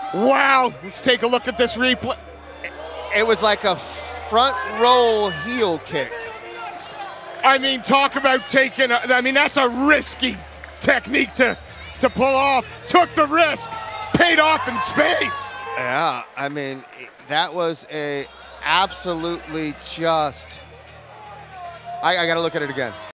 Wow, let's take a look at this replay. It was like a front roll heel kick. I mean, talk about taking, I mean, that's a risky technique to pull off. Took the risk, paid off in spades. Yeah, I mean, that was a absolutely just, I gotta look at it again.